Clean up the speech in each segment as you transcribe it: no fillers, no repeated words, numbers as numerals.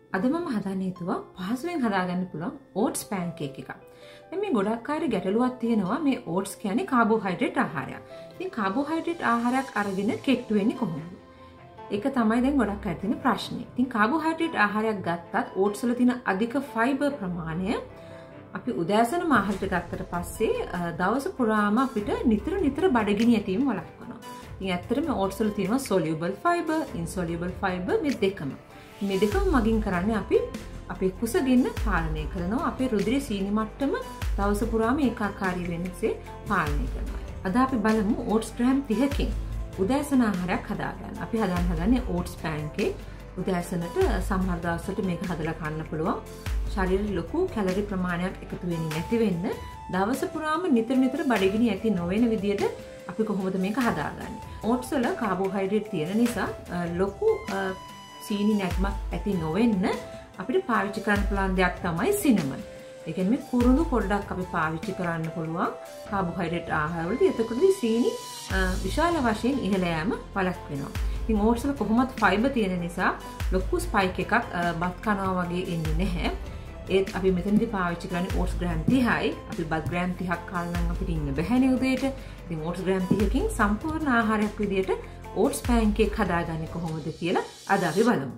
අද මම හදන්න හිතුවා පහසුවෙන් හදාගන්න පුළුවන් ඕට්ස් පැන්කේක් එකක්. දැන් මේ ගොඩක් අය ගැටලුවක් තියෙනවා මේ ඕට්ස් කියන්නේ කාබෝහයිඩ්‍රේට් ආහාරයක්. ඉතින් කාබෝහයිඩ්‍රේට් ආහාරයක් අරගෙන කෙට්ටු වෙන්නේ කොහොමද? ඒක තමයි දැන් ගොඩක් අය තියෙන ප්‍රශ්නේ. ඉතින් කාබෝහයිඩ්‍රේට් ආහාරයක් ගත්තත් ඕට්ස් වල තියෙන අධික ෆයිබර් ප්‍රමාණය අපි උදෑසන ආහාරයට ගත්තට පස්සේ දවස පුරාම අපිට නිතර බඩගිනි ඇතිවීම වළක්වනවා. ඉතින් ඇත්තටම ඕට්ස් වල තියෙනවා soluble fiber, insoluble fiber මේ දෙකම. මේ දෙකම මගින් කරන්නේ අපි අපේ කුසගින්න පාලනය කරනවා. අපේ රුධිරයේ සීනි මට්ටම දවස පුරාම ඒකාකාරී වෙනසේ පාලනය කරනවා. අද අපි බලමු ඕට්ස් ග්‍රෑම් 30කින් උදෑසන ආහාරයක් හදාගන්න. අපි හදන්නේ ඕට්ස් පැන්කේක්. උදෑසනට සමහර දවස්වලට මේක හදලා කන්න පුළුවන්. ශරීරෙ ලොකු කැලරි ප්‍රමාණයක් එකතු වෙන්නේ නැති වෙන්න දවස පුරාම නිතර බඩගිනි ඇති නොවන විදියට අපි කොහොමද මේක හදාගන්නේ? ඕට්ස් වල කාබෝහයිඩ්‍රේට් තියෙන නිසා ලොකු සීනි නැක්මක් ඇති නොවෙන්න අපිට පාවිච්චි කරන්න පුළුවන් දෙයක් තමයි සිනමන්. ඒ කියන්නේ මේ කුරුඳු පොඩ්ඩක් අපි පාවිච්චි කරන්න පුළුවන් කාබෝහයිඩ්‍රේට් ආහාරවලදී. එතකොටදී සීනි විශාල වශයෙන් ඉහළ යෑම වළක්වනවා. ඉතින් ඕට්ස් වල කොහොමත් ෆයිබර් තියෙන නිසා ලොකු ස්පයික් එකක් බත් කනවා වගේ එන්නේ නැහැ. ඒත් අපි මෙතනදී පාවිච්චි කරන්නේ ඕට්ස් ග්‍රෑම් 30යි. අපි බත් ග්‍රෑම් 30ක් කාලා නම් අපිට ඉන්න බැහැනේ උදේට. ඉතින් ඕට්ස් ග්‍රෑම් 30කින් සම්පූර්ණ ආහාරයක් විදියට ඕට්ස් පැන්කේක් හදාගන්නේ කොහොමද කියලා අද අපි බලමු.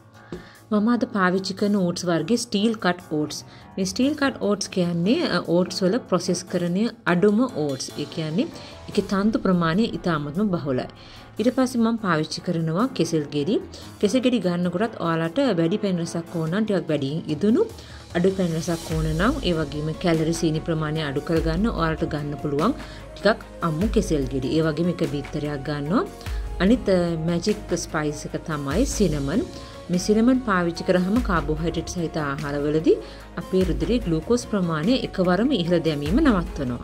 මම අද පාවිච්චි කරන ඕට්ස් වර්ගයේ ස්ටීල් කට් ඕට්ස්. මේ ස්ටීල් කට් ඕට්ස් කියන්නේ ඕට්ස් වල ප්‍රොසෙස් කරන අඩුම ඕට්ස්. ඒ කියන්නේ ඒකේ තන්තු ප්‍රමාණය ඉතාමත්ම බහුලයි. ඊට පස්සේ මම පාවිච්චි කරනවා කෙසෙල් ගෙඩි. කෙසෙල් ගෙඩි ගන්නකොටත් ඔයාලට වැඩි පැන් රසක් ඕන නම් ටිකක් වැඩියෙන් ඉදුණු, අඩු පැන් රසක් ඕන නම් ඒ වගේම කැලරි සීනි ප්‍රමාණය අඩු කරගන්න ඔයාලට ගන්න පුළුවන් ටිකක් අමු කෙසෙල් ගෙඩි. ඒ වගේම එක බීත්තරයක් ගන්නවා. අනිත් මැජික් ස්පයිස් එක තමයි සිනමන්. මේ සිනමන් පාවිච්චි කරාම කාබෝහයිඩ්‍රේට් සහිත ආහාරවලදී අපේ රුධිරයේ ග්ලූකෝස් ප්‍රමාණය එකවරම ඉහළ දැමීම නවත්වනවා.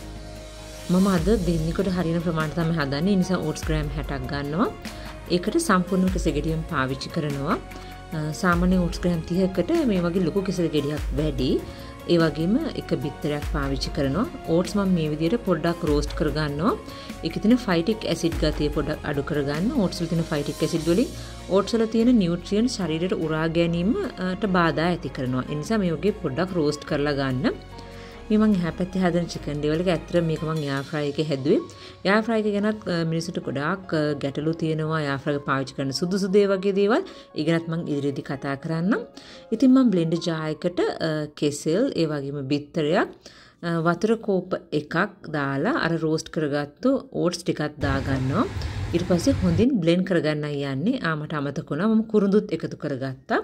මම අද දෙන්නෙකුට හරියන ප්‍රමාණය තමයි හදන්නේ. ඒ නිසා ඕට්ස් ග්‍රෑම් 60ක් ගන්නවා. ඒකට සම්පූර්ණ කෙසෙල් ගෙඩියක් පාවිච්චි කරනවා. සාමාන්‍ය ඕට්ස් ග්‍රෑම් 30කට මේ වගේ ලොකු කෙසෙල් ගෙඩියක් වැඩි. ඒ වගේම එක බිත්තරයක් පාවිච්චි කරනවා. ඕට්ස් මම මේ විදිහට පොඩ්ඩක් රෝස්ට් කරගන්නවා. ඒකේ තියෙන ෆයිටික් ඇසිඩ් ගතිය පොඩ්ඩක් අඩු කරගන්න. ඕට්ස් වල තියෙන ෆයිටික් ඇසිඩ් වලින් ඕට්ස් වල තියෙන නියුට්‍රියන්ට් ශරීරයට උරා ගැනීමට බාධා ඇති කරනවා. ඒ නිසා මේ වගේ පොඩ්ඩක් රෝස්ට් කරලා ගන්න. මේ මම එහා පැත්තේ හදන චිකන් ඩේවල් එක ඇත්තට මේක මම එයාර් ෆ්‍රයි එකේ හැදුවේ. එයාර් ෆ්‍රයි එක ගැනත් මිනිස්සුන්ට ගොඩාක් ගැටලු තියෙනවා. එයාර් ෆ්‍රයි එක පාවිච්චි කරන සුදුසු දේ වගේ දේවල්. ඒ ගැනත් මම ඉදිරියේදී කතා කරන්නම්. ඉතින් මම බ්ලෙන්ඩර් ජාර් එකට කෙසෙල්, ඒ වගේම බිත්තරයක්, වතුර කෝප එකක් දාලා අර රෝස්ට් කරගත්තු ඕට්ස් ටිකක් දාගන්නවා. ඊට පස්සේ හොඳින් බ්ලෙන්ඩ් කරගන්නයි යන්නේ. මට අමතක වුණා මම කුරුඳුත් එකතු කරගත්තා.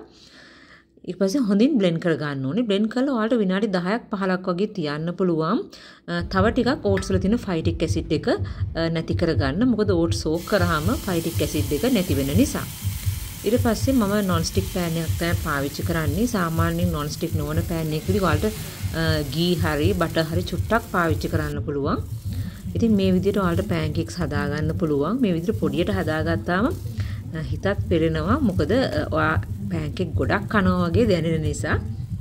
ඊට පස්සේ හොඳින් බ්ලෙන්ඩ් කරගන්න ඕනේ. බ්ලෙන්ඩ් කරලා ඔයාලට විනාඩි 10ක් 15ක් වගේ තියන්න පුළුවන්. තව ටිකක් ඕට්ස් වල තියෙන ෆයිටික් ඇසිඩ් එක නැති කරගන්න. මොකද ඕට්ස් සෝක් කරාම ෆයිටික් ඇසිඩ් එක නැති වෙන නිසා. ඊට පස්සේ මම non stick pan එකක් තමයි පාවිච්චි කරන්නේ. සාමාන්‍යයෙන් non stick නොවන pan එකකදී ඔයාලට ගී හරි බටර් හරි චුට්ටක් පාවිච්චි කරන්න පුළුවන්. ඉතින් මේ විදිහට ඔයාලට pancakes හදාගන්න පුළුවන්. මේ විදිහට පොඩියට හදාගත්තාම හිතත් පෙරෙනවා. මොකද ඔයා pancake ගොඩක් කනවා වගේ දැනෙන නිසා.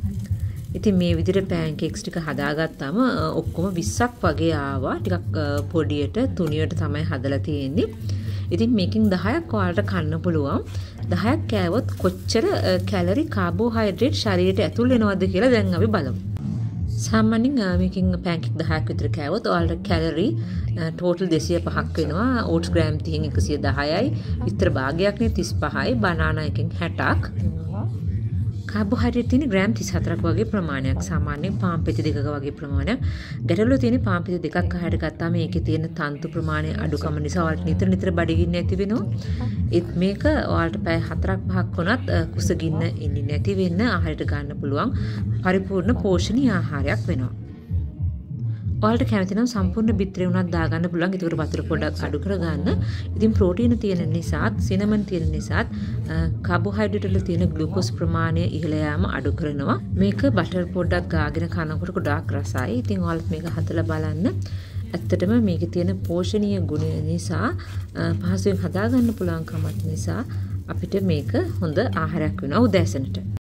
ඉතින් මේ විදිහට pancakes ටික හදාගත්තාම ඔක්කොම 20ක් වගේ ආවා. ටිකක් පොඩියට තුනියට තමයි හදලා තියෙන්නේ. ඉතින් මේකෙන් 10ක් ඔයාලට කන්න පුළුවන්. 10ක් කෑවොත් කොච්චර කැලරි කාබෝහයිඩ්‍රේට් ශරීරයට ඇතුල් වෙනවද කියලා දැන් අපි බලමු. සාමාන්‍යයෙන් මේකෙන් පැන්කේක් 10ක් විතර කෑවොත් ඔයාලට කැලරි ටෝටල් 205ක් වෙනවා. ඕට්ස් ග්‍රෑම් 30න් 110යි. විතර භාගයක් නේ 35යි. බනානා එකෙන් 60ක්. කාබෝහයිඩ්‍රේට් තියෙන ග්‍රෑම් 34ක් වගේ ප්‍රමාණයක්. සාමාන්‍යයෙන් පාන් පෙති දෙකක වගේ ප්‍රමාණයක්. ගැටලුව තියෙන පාන් පෙති දෙකක් ආහාරයට ගත්තාම ඒකේ තියෙන තන්තු ප්‍රමාණය අඩුකම නිසා ඔයාලට නිතර බඩගින්න ඇති වෙනවා. ඒත් මේක ඔයාලට පැය 4ක් 5ක් වුණත් කුසගින්න එන්නේ නැති වෙන්න ආහාරයට ගන්න පුළුවන් පරිපූර්ණ පෝෂණීය ආහාරයක් වෙනවා. ඔයාලට කැමති නම් සම්පූර්ණ බිත්තරේ උනත් දාගන්න පුළුවන්. ඒකට වතුර පොඩ්ඩක් අඩු කරගන්න. ඉතින් ප්‍රෝටීන තියෙන නිසාත්, සිනමන් තියෙන නිසාත් කාබෝහයිඩ්‍රේට් වල තියෙන ග්ලූකෝස් ප්‍රමාණය ඉහළ යාම අඩු කරනවා. මේක බටර් පොඩ්ඩක් ගාගෙන කනකොට ගොඩාක් රසයි. ඉතින් ඔයාලත් මේක හදලා බලන්න. ඇත්තටම මේකේ තියෙන පෝෂණීය ගුණය නිසා පහසුවෙන් හදාගන්න පුළුවන් කමක් නිසා අපිට මේක හොඳ ආහාරයක් වෙනවා උදෑසනට.